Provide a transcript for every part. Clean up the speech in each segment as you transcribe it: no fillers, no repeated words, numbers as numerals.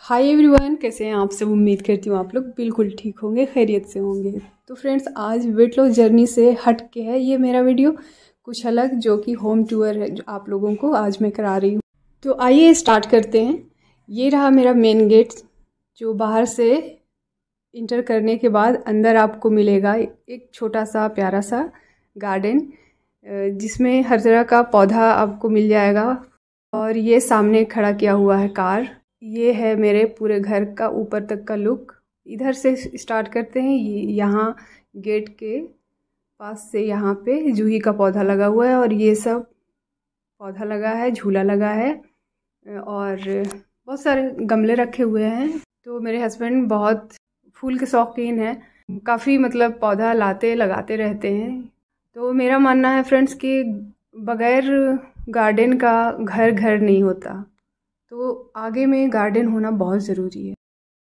Hi everyone, कैसे हैं आप सब। उम्मीद करती हूँ आप लोग बिल्कुल ठीक होंगे, खैरियत से होंगे। तो फ्रेंड्स, आज वेट लॉस जर्नी से हट के है ये मेरा वीडियो, कुछ अलग, जो कि होम टूर है जो आप लोगों को आज मैं करा रही हूँ। तो आइए स्टार्ट करते हैं। ये रहा मेरा मेन गेट, जो बाहर से इंटर करने के बाद अंदर आपको मिलेगा एक छोटा सा प्यारा सा गार्डन, जिसमें हर तरह का पौधा आपको मिल जाएगा। और ये सामने खड़ा किया हुआ है कार। ये है मेरे पूरे घर का ऊपर तक का लुक। इधर से स्टार्ट करते हैं। यहाँ गेट के पास से यहाँ पे जूही का पौधा लगा हुआ है, और ये सब पौधा लगा है, झूला लगा है, और बहुत सारे गमले रखे हुए हैं। तो मेरे हस्बैंड बहुत फूल के शौकीन हैं, काफ़ी मतलब पौधा लाते लगाते रहते हैं। तो मेरा मानना है फ्रेंड्स कि बगैर गार्डन का घर घर नहीं होता, तो आगे में गार्डन होना बहुत ज़रूरी है।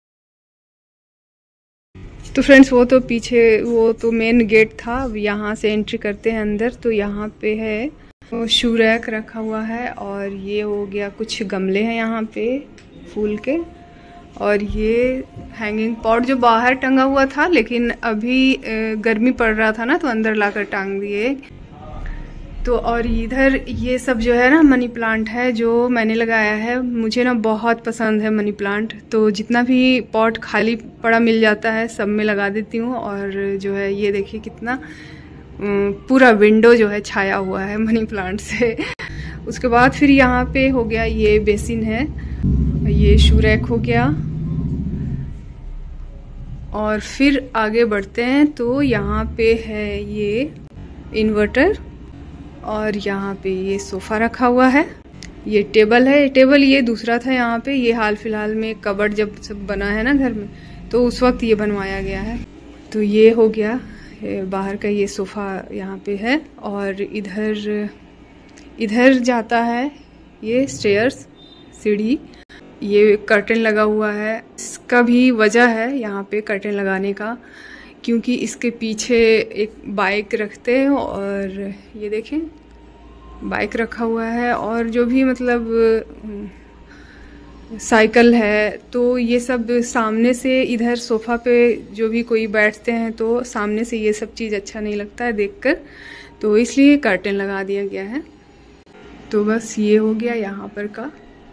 तो फ्रेंड्स, वो तो पीछे वो तो मेन गेट था। अब यहाँ से एंट्री करते हैं अंदर। तो यहाँ पे है शू रैक रखा हुआ है, और ये हो गया कुछ गमले हैं यहाँ पे फूल के, और ये हैंगिंग पॉट जो बाहर टंगा हुआ था, लेकिन अभी गर्मी पड़ रहा था ना, तो अंदर लाकर टांग दिए। तो और इधर ये सब जो है ना, मनी प्लांट है जो मैंने लगाया है। मुझे ना बहुत पसंद है मनी प्लांट, तो जितना भी पॉट खाली पड़ा मिल जाता है सब में लगा देती हूँ। और जो है ये देखिए कितना पूरा विंडो जो है छाया हुआ है मनी प्लांट से। उसके बाद फिर यहाँ पे हो गया ये बेसिन है, ये शू रैक हो गया। और फिर आगे बढ़ते हैं तो यहाँ पे है ये इन्वर्टर, और यहाँ पे ये सोफ़ा रखा हुआ है। ये टेबल है, टेबल ये दूसरा था यहाँ पे। ये हाल फिलहाल में कबर्ड जब सब बना है ना घर में, तो उस वक्त ये बनवाया गया है। तो ये हो गया बाहर का, ये सोफ़ा यहाँ पे है। और इधर जाता है ये स्टेयर्स, सीढ़ी। ये कर्टन लगा हुआ है। इसका भी वजह है यहाँ पे कर्टन लगाने का, क्योंकि इसके पीछे एक बाइक रखते हैं, और ये देखें बाइक रखा हुआ है, और जो भी मतलब साइकिल है, तो ये सब सामने से इधर सोफ़ा पे जो भी कोई बैठते हैं, तो सामने से ये सब चीज़ अच्छा नहीं लगता है देखकर, तो इसलिए कर्टन लगा दिया गया है। तो बस ये हो गया यहाँ पर का।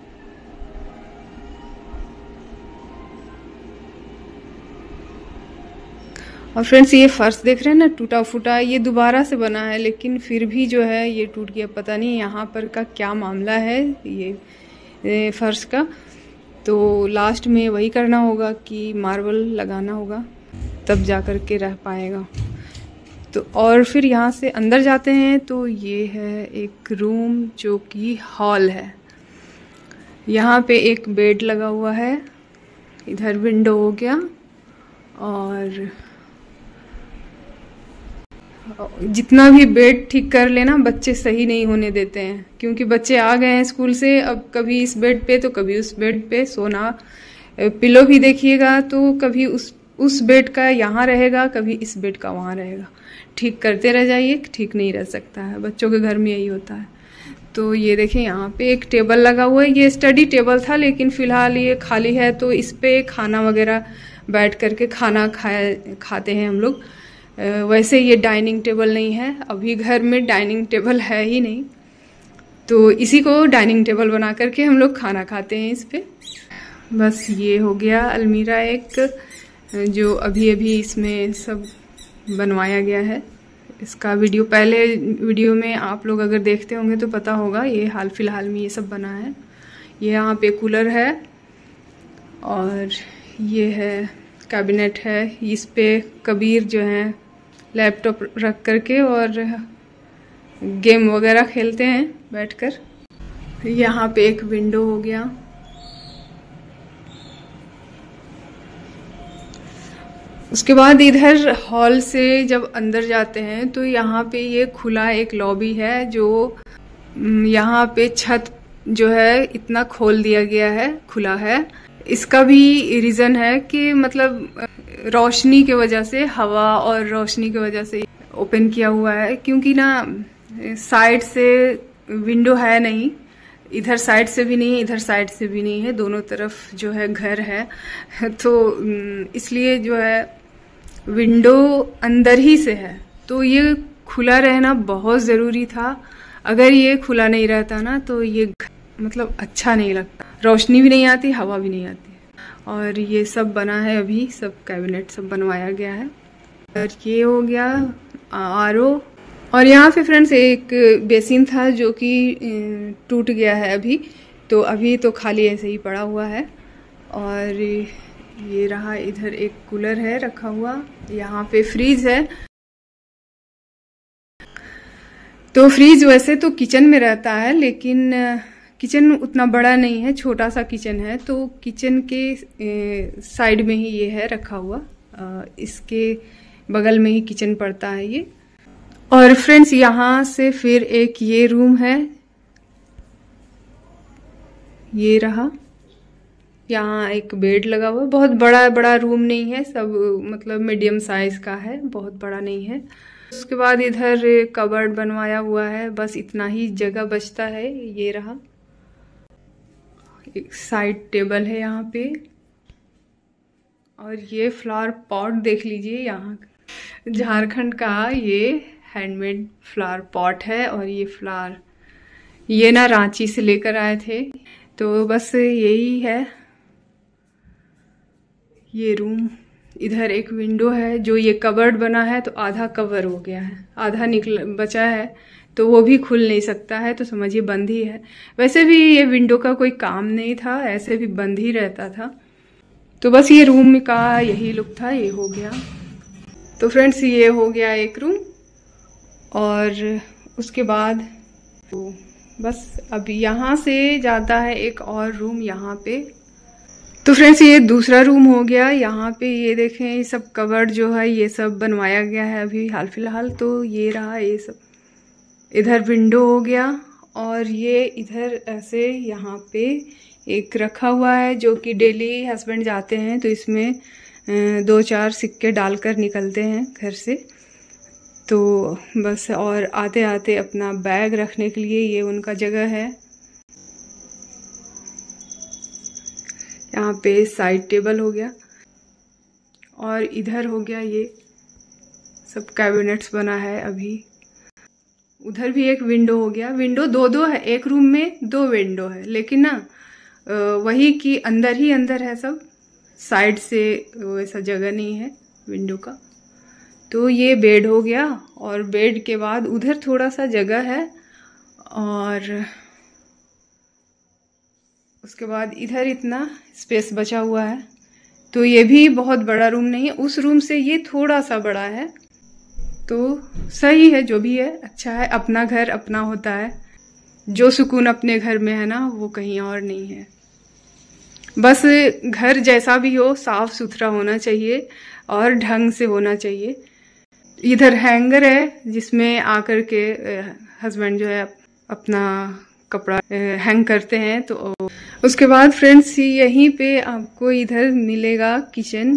और फ्रेंड्स, ये फर्श देख रहे हैं ना, टूटा फूटा, ये दोबारा से बना है, लेकिन फिर भी जो है ये टूट गया। पता नहीं यहाँ पर का क्या मामला है ये फर्श का। तो लास्ट में वही करना होगा कि मार्बल लगाना होगा, तब जा कर के रह पाएगा। तो और फिर यहाँ से अंदर जाते हैं तो ये है एक रूम जो कि हॉल है। यहाँ पे एक बेड लगा हुआ है, इधर विंडो हो गया। और जितना भी बेड ठीक कर लेना, बच्चे सही नहीं होने देते हैं, क्योंकि बच्चे आ गए हैं स्कूल से, अब कभी इस बेड पे तो कभी उस बेड पे सोना। पिलो भी देखिएगा तो कभी उस बेड का यहाँ रहेगा, कभी इस बेड का वहाँ रहेगा। ठीक करते रह जाइए, ठीक नहीं रह सकता है, बच्चों के घर में यही होता है। तो ये देखें यहाँ पे एक टेबल लगा हुआ है। ये स्टडी टेबल था, लेकिन फ़िलहाल ये खाली है, तो इस पे खाना वगैरह बैठ करके खाना खाते हैं हम लोग। वैसे ये डाइनिंग टेबल नहीं है, अभी घर में डाइनिंग टेबल है ही नहीं, तो इसी को डाइनिंग टेबल बना करके हम लोग खाना खाते हैं इस पे। बस ये हो गया अलमीरा एक, जो अभी इसमें सब बनवाया गया है। इसका वीडियो पहले वीडियो में आप लोग अगर देखते होंगे तो पता होगा, ये हाल फिलहाल में ये सब बना है। ये यहाँ पे कूलर है, और ये है कैबिनेट है। इस पे कबीर जो है लैपटॉप रख करके और गेम वगैरह खेलते हैं बैठकर। यहाँ पे एक विंडो हो गया। उसके बाद इधर हॉल से जब अंदर जाते हैं तो यहाँ पे ये खुला एक लॉबी है, जो यहाँ पे छत जो है इतना खोल दिया गया है, खुला है। इसका भी रीज़न है कि मतलब रोशनी की वजह से, हवा और रोशनी की वजह से ओपन किया हुआ है, क्योंकि ना साइड से विंडो है नहीं, इधर साइड से भी नहीं है, इधर साइड से भी नहीं है, दोनों तरफ जो है घर है। तो इसलिए जो है विंडो अंदर ही से है, तो ये खुला रहना बहुत ज़रूरी था। अगर ये खुला नहीं रहता ना तो ये मतलब अच्छा नहीं लगता, रोशनी भी नहीं आती, हवा भी नहीं आती। और ये सब बना है, अभी सब कैबिनेट सब बनवाया गया है। और ये हो गया आरओ। और यहाँ पे फ्रेंड्स एक बेसिन था जो कि टूट गया है अभी, तो अभी तो खाली ऐसे ही पड़ा हुआ है। और ये रहा, इधर एक कूलर है रखा हुआ, यहाँ पे फ्रीज है। तो फ्रीज वैसे तो किचन में रहता है, लेकिन किचन उतना बड़ा नहीं है, छोटा सा किचन है, तो किचन के साइड में ही ये है रखा हुआ, इसके बगल में ही किचन पड़ता है ये। और फ्रेंड्स यहाँ से फिर एक ये रूम है, ये रहा, यहाँ एक बेड लगा हुआ है। बहुत बड़ा रूम नहीं है, सब मतलब मीडियम साइज का है, बहुत बड़ा नहीं है। उसके बाद इधर कबर्ड बनवाया हुआ है, बस इतना ही जगह बचता है। ये रहा, एक साइड टेबल है यहाँ पे। और ये फ्लावर पॉट देख लीजिए, यहाँ झारखंड का ये हैंडमेड फ्लावर पॉट है। और ये फ्लावर ये ना रांची से लेकर आए थे, तो बस यही है ये रूम। इधर एक विंडो है, जो ये कबर्ड बना है तो आधा कवर हो गया है, आधा बचा है, तो वो भी खुल नहीं सकता है, तो समझिए बंद ही है। वैसे भी ये विंडो का कोई काम नहीं था, ऐसे भी बंद ही रहता था। तो बस ये रूम का यही लुक था, ये हो गया। तो फ्रेंड्स ये हो गया एक रूम। और उसके बाद तो बस अब यहाँ से जाता है एक और रूम यहाँ पे। तो फ्रेंड्स ये दूसरा रूम हो गया। यहाँ पे ये देखें, ये सब कबर्ड जो है ये सब बनवाया गया है अभी हाल फिलहाल। तो ये रहा, ये सब इधर विंडो हो गया। और ये इधर ऐसे यहाँ पे एक रखा हुआ है, जो कि डेली हस्बैंड जाते हैं तो इसमें 2-4 सिक्के डालकर निकलते हैं घर से। तो बस, और आते आते अपना बैग रखने के लिए ये उनका जगह है। यहाँ पे साइड टेबल हो गया। और इधर हो गया, ये सब कैबिनेट्स बना है अभी। उधर भी एक विंडो हो गया। विंडो दो है, एक रूम में 2 विंडो है, लेकिन ना वही कि अंदर ही अंदर है सब, साइड से वैसा जगह नहीं है विंडो का। तो ये बेड हो गया। और बेड के बाद उधर थोड़ा सा जगह है। और उसके बाद इधर इतना स्पेस बचा हुआ है। तो ये भी बहुत बड़ा रूम नहीं है, उस रूम से ये थोड़ा सा बड़ा है। तो सही है, जो भी है अच्छा है। अपना घर अपना होता है, जो सुकून अपने घर में है ना, वो कहीं और नहीं है। बस घर जैसा भी हो, साफ सुथरा होना चाहिए और ढंग से होना चाहिए। इधर हैंगर है, जिसमें आकर के हस्बैंड जो है अपना कपड़ा हैंग करते हैं। तो उसके बाद फ्रेंड्स यहीं पे आपको इधर मिलेगा किचन।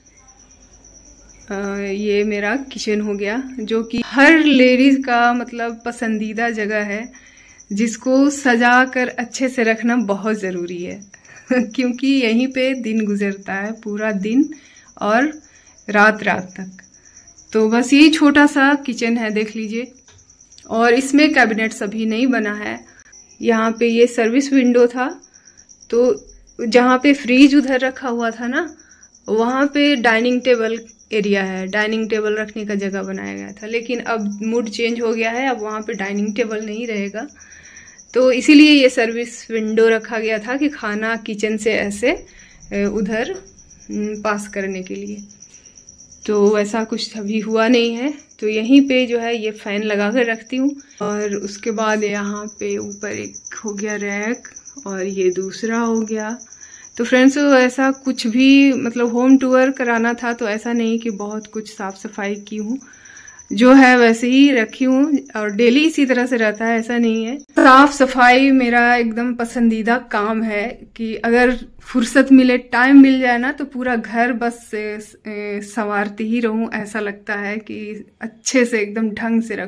ये मेरा किचन हो गया, जो कि हर लेडीज का मतलब पसंदीदा जगह है, जिसको सजा कर अच्छे से रखना बहुत ज़रूरी है। क्योंकि यहीं पे दिन गुजरता है, पूरा दिन और रात तक। तो बस ये छोटा सा किचन है, देख लीजिए। और इसमें कैबिनेट अभी नहीं बना है। यहाँ पे ये सर्विस विंडो था, तो जहाँ पे फ्रीज उधर रखा हुआ था ना, वहाँ पे डाइनिंग टेबल एरिया है, डाइनिंग टेबल रखने का जगह बनाया गया था। लेकिन अब मूड चेंज हो गया है, अब वहाँ पे डाइनिंग टेबल नहीं रहेगा। तो इसीलिए ये सर्विस विंडो रखा गया था कि खाना किचन से ऐसे उधर पास करने के लिए। तो ऐसा कुछ अभी हुआ नहीं है। तो यहीं पे जो है ये फैन लगा कर रखती हूँ। और उसके बाद यहाँ पे ऊपर एक हो गया रैक, और ये दूसरा हो गया। तो फ्रेंड्स ऐसा कुछ भी मतलब होम टूर कराना था, तो ऐसा नहीं कि बहुत कुछ साफ सफाई की हूँ, जो है वैसे ही रखी हूँ। और डेली इसी तरह से रहता है, ऐसा नहीं है। साफ सफाई मेरा एकदम पसंदीदा काम है, कि अगर फुर्सत मिले, टाइम मिल जाए ना, तो पूरा घर बस संवारती ही रहूं। ऐसा लगता है कि अच्छे से एकदम ढंग से रखूं।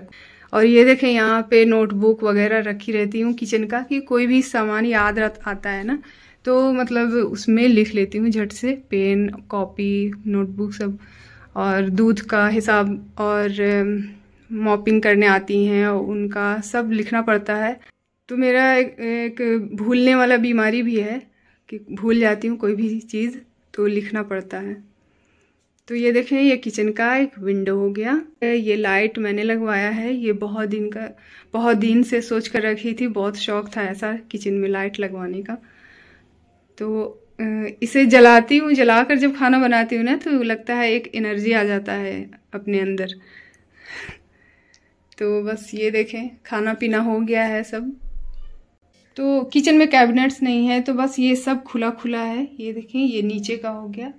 और ये देखें यहाँ पे नोटबुक वगैरह रखी रहती हूँ किचन का, कि कोई भी सामान याद आता है ना तो मतलब उसमें लिख लेती हूँ झट से, पेन, कॉपी, नोटबुक सब। और दूध का हिसाब और मॉपिंग करने आती हैं उनका सब लिखना पड़ता है। तो मेरा एक भूलने वाला बीमारी भी है कि भूल जाती हूँ कोई भी चीज़, तो लिखना पड़ता है। तो ये देखें, ये किचन का एक विंडो हो गया। ये लाइट मैंने लगवाया है, ये बहुत दिन से सोच कर रखी थी, बहुत शौक था ऐसा किचन में लाइट लगवाने का। तो इसे जलाती हूँ, जलाकर जब खाना बनाती हूँ ना तो लगता है एक एनर्जी आ जाता है अपने अंदर। तो बस ये देखें, खाना पीना हो गया है सब। तो किचन में कैबिनेट्स नहीं है, तो बस ये सब खुला खुला है। ये देखें, ये नीचे का हो गया,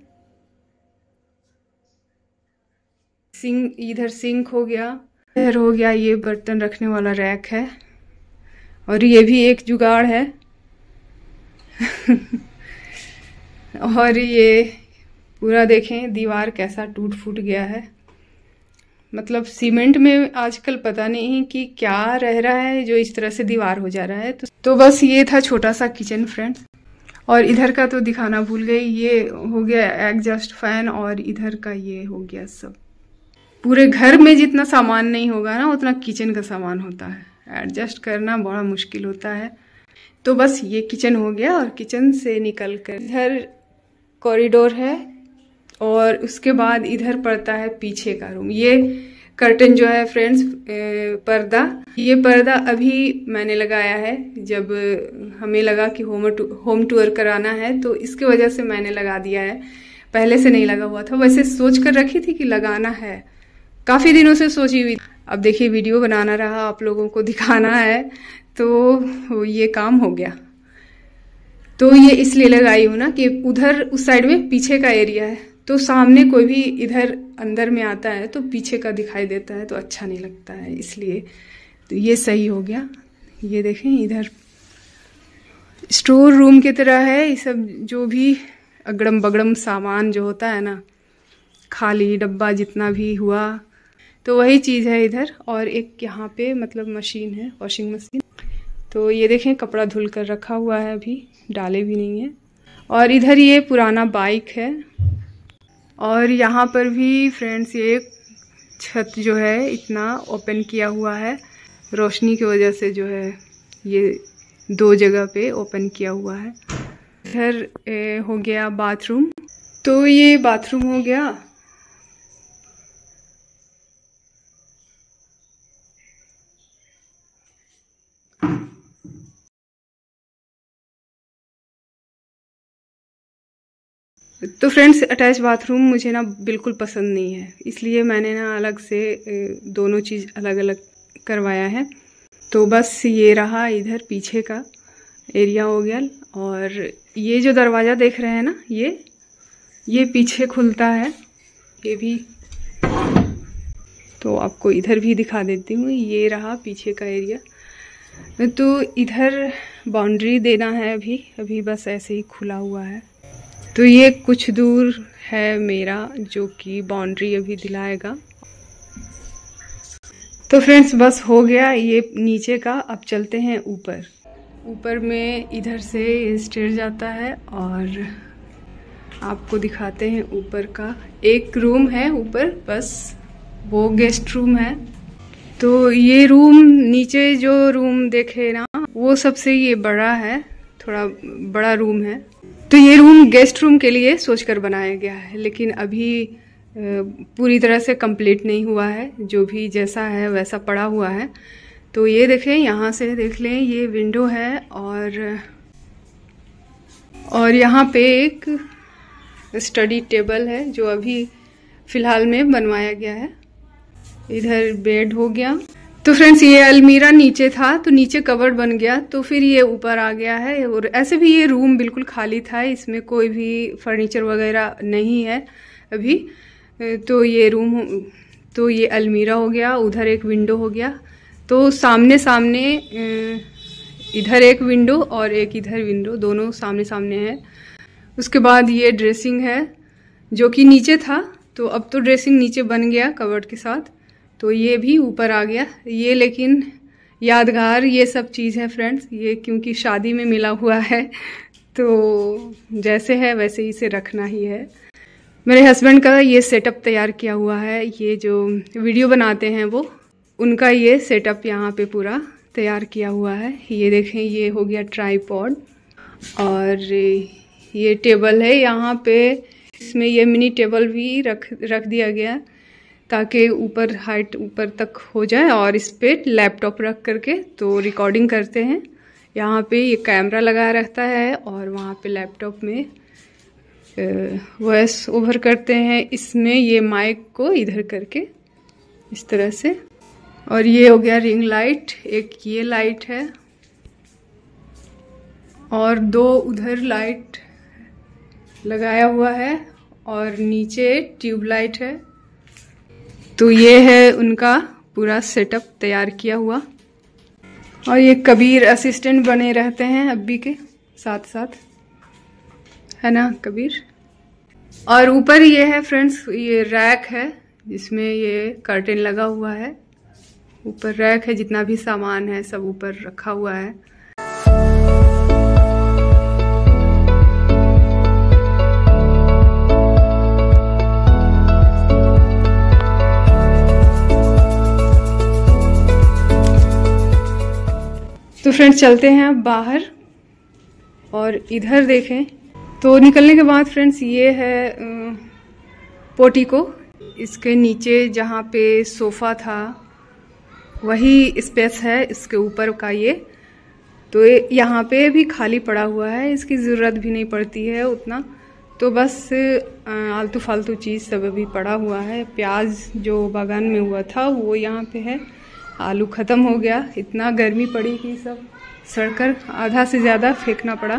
सिंक, इधर सिंक हो गया, इधर हो गया ये बर्तन रखने वाला रैक है, और ये भी एक जुगाड़ है। और ये पूरा देखें दीवार कैसा टूट फूट गया है। मतलब सीमेंट में आजकल पता नहीं कि क्या रह रहा है जो इस तरह से दीवार हो जा रहा है। तो बस ये था छोटा सा किचन फ्रेंड्स। और इधर का तो दिखाना भूल गई, ये हो गया एग्जॉस्ट फैन, और इधर का ये हो गया सब। पूरे घर में जितना सामान नहीं होगा ना उतना किचन का सामान होता है, एडजस्ट करना बड़ा मुश्किल होता है। तो बस ये किचन हो गया, और किचन से निकल कर इधर कॉरिडोर है, और उसके बाद इधर पड़ता है पीछे का रूम। ये कर्टन जो है फ्रेंड्स, पर्दा, ये पर्दा अभी मैंने लगाया है। जब हमें लगा कि होम टूर कराना है तो इसकी वजह से मैंने लगा दिया है, पहले से नहीं लगा हुआ था। वैसे सोच कर रखी थी कि लगाना है, काफ़ी दिनों से सोची हुई। अब देखिए वीडियो बनाना रहा, आप लोगों को दिखाना है, तो ये काम हो गया। तो ये इसलिए लगाई हूँ ना कि उधर उस साइड में पीछे का एरिया है, तो सामने कोई भी इधर अंदर में आता है तो पीछे का दिखाई देता है तो अच्छा नहीं लगता है, इसलिए तो ये सही हो गया। ये देखें, इधर स्टोर रूम की तरह है। ये सब जो भी अगड़म बगड़म सामान जो होता है ना, खाली डब्बा जितना भी हुआ, तो वही चीज़ है इधर। और एक यहाँ पे मतलब मशीन है, वॉशिंग मशीन। तो ये देखें कपड़ा धुल कर रखा हुआ है, अभी डाले भी नहीं है। और इधर ये पुराना बाइक है। और यहाँ पर भी फ्रेंड्स ये छत जो है इतना ओपन किया हुआ है, रोशनी की वजह से जो है ये 2 जगह पे ओपन किया हुआ है। इधर हो गया बाथरूम, तो ये बाथरूम हो गया। तो फ्रेंड्स अटैच बाथरूम मुझे ना बिल्कुल पसंद नहीं है, इसलिए मैंने ना अलग से दोनों चीज़ अलग अलग करवाया है। तो बस ये रहा इधर पीछे का एरिया हो गया। और ये जो दरवाज़ा देख रहे हैं ना, ये पीछे खुलता है, ये भी। तो आपको इधर भी दिखा देती हूँ, ये रहा पीछे का एरिया। तो इधर बाउंड्री देना है अभी बस ऐसे ही खुला हुआ है। तो ये कुछ दूर है मेरा जो कि बाउंड्री अभी दिलाएगा। तो फ्रेंड्स बस हो गया ये नीचे का। अब चलते हैं ऊपर में इधर से स्टेयर जाता है, और आपको दिखाते हैं ऊपर का। एक रूम है ऊपर, बस वो गेस्ट रूम है। तो ये रूम, नीचे जो रूम देखे ना, वो सबसे ये बड़ा है, थोड़ा बड़ा रूम है। तो ये रूम गेस्ट रूम के लिए सोचकर बनाया गया है, लेकिन अभी पूरी तरह से कंप्लीट नहीं हुआ है, जो भी जैसा है वैसा पड़ा हुआ है। तो ये देखें, यहाँ से देख लें, ये विंडो है, और यहाँ पे एक स्टडी टेबल है जो अभी फ़िलहाल में बनवाया गया है। इधर बेड हो गया। तो फ्रेंड्स ये अलमीरा नीचे था, तो नीचे कबर्ड बन गया, तो फिर ये ऊपर आ गया है। और ऐसे भी ये रूम बिल्कुल खाली था, इसमें कोई भी फर्नीचर वगैरह नहीं है अभी। तो ये रूम, तो ये अलमीरा हो गया, उधर एक विंडो हो गया। तो सामने इधर एक विंडो और एक इधर विंडो, दोनों सामने सामने है। उसके बाद ये ड्रेसिंग है जो कि नीचे था, तो अब तो ड्रेसिंग नीचे बन गया कबर्ड के साथ। तो ये भी ऊपर आ गया। ये लेकिन यादगार ये सब चीज़ है फ्रेंड्स, ये क्योंकि शादी में मिला हुआ है तो जैसे है वैसे ही इसे रखना ही है। मेरे हस्बैंड का ये सेटअप तैयार किया हुआ है, ये जो वीडियो बनाते हैं वो, उनका ये सेटअप यहाँ पे पूरा तैयार किया हुआ है। ये देखें, ये हो गया ट्राइपॉड और ये टेबल है यहाँ पे, इसमें ये मिनी टेबल भी रख दिया गया ताकि ऊपर हाइट ऊपर तक हो जाए और इस पे लैपटॉप रख करके तो रिकॉर्डिंग करते हैं। यहाँ पे ये कैमरा लगा रहता है और वहाँ पे लैपटॉप में वॉइस ओवर करते हैं। इसमें ये माइक को इधर करके इस तरह से, और ये हो गया रिंग लाइट, एक ये लाइट है और 2 उधर लाइट लगाया हुआ है और नीचे ट्यूबलाइट है। तो ये है उनका पूरा सेटअप तैयार किया हुआ। और ये कबीर असिस्टेंट बने रहते हैं अब्बी के साथ साथ, है ना कबीर। और ऊपर ये है फ्रेंड्स, ये रैक है जिसमें ये कर्टेन लगा हुआ है। ऊपर रैक है, जितना भी सामान है सब ऊपर रखा हुआ है। तो फ्रेंड्स चलते हैं अब बाहर और इधर देखें तो निकलने के बाद फ्रेंड्स ये है पोर्टिको। इसके नीचे जहाँ पे सोफ़ा था वही स्पेस है, इसके ऊपर का ये तो यहाँ पे भी खाली पड़ा हुआ है, इसकी ज़रूरत भी नहीं पड़ती है उतना, तो बस आलतू फालतू चीज़ सब अभी पड़ा हुआ है। प्याज जो बागान में हुआ था वो यहाँ पे है, आलू ख़त्म हो गया, इतना गर्मी पड़ी कि सब सड़कर आधा से ज़्यादा फेंकना पड़ा।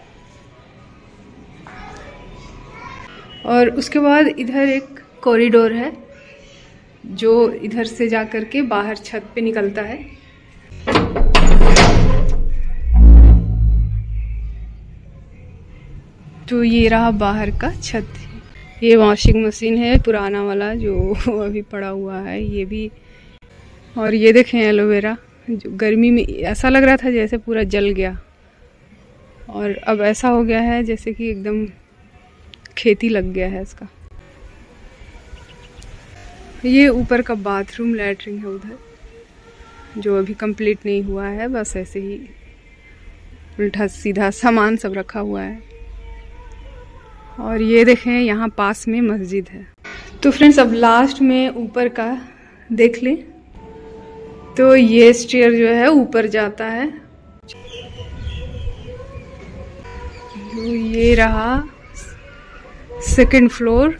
और उसके बाद इधर एक कॉरिडोर है जो इधर से जा कर के बाहर छत पे निकलता है। तो ये रहा बाहर का छत। ये वॉशिंग मशीन है पुराना वाला जो अभी पड़ा हुआ है, ये भी। और ये देखें एलोवेरा, जो गर्मी में ऐसा लग रहा था जैसे पूरा जल गया और अब ऐसा हो गया है जैसे कि एकदम खेती लग गया है इसका। ये ऊपर का बाथरूम लैट्रिन है उधर, जो अभी कंप्लीट नहीं हुआ है, बस ऐसे ही उल्टा सीधा सामान सब रखा हुआ है। और ये देखें यहाँ पास में मस्जिद है। तो फ्रेंड्स अब लास्ट में ऊपर का देख लें तो ये स्टेयर जो है ऊपर जाता है। ये रहा 2nd फ्लोर।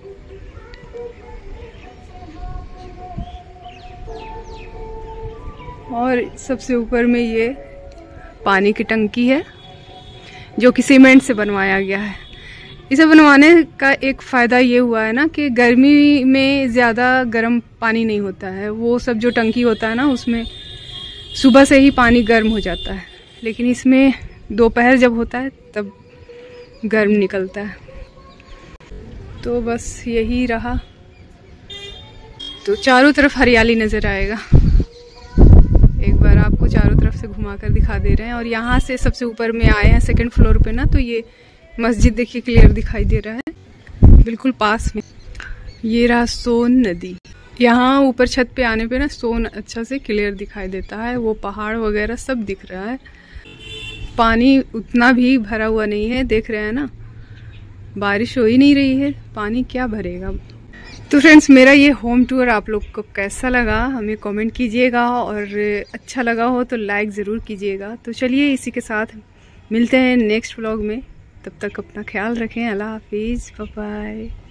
और सबसे ऊपर में ये पानी की टंकी है जो कि सीमेंट से बनवाया गया है। इसे बनवाने का एक फ़ायदा ये हुआ है ना कि गर्मी में ज़्यादा गर्म पानी नहीं होता है। वो सब जो टंकी होता है ना उसमें सुबह से ही पानी गर्म हो जाता है, लेकिन इसमें दोपहर जब होता है तब गर्म निकलता है। तो बस यही रहा। तो चारों तरफ हरियाली नज़र आएगा। एक बार आपको चारों तरफ से घुमा कर दिखा दे रहे हैं। और यहाँ से सबसे ऊपर में आए हैं 2nd फ्लोर पे ना, तो ये मस्जिद देखिए क्लियर दिखाई दे रहा है बिल्कुल पास में। ये रहा सोन नदी। यहाँ ऊपर छत पे आने पे ना सोन अच्छा से क्लियर दिखाई देता है, वो पहाड़ वगैरह सब दिख रहा है। पानी उतना भी भरा हुआ नहीं है, देख रहे हैं ना, बारिश हो ही नहीं रही है, पानी क्या भरेगा। तो फ्रेंड्स मेरा ये होम टूर आप लोग को कैसा लगा हमें कमेंट कीजिएगा, और अच्छा लगा हो तो लाइक ज़रूर कीजिएगा। तो चलिए इसी के साथ मिलते हैं नेक्स्ट व्लॉग में, तब तक अपना ख्याल रखें। अल्लाह हाफिज़, बाय बाय।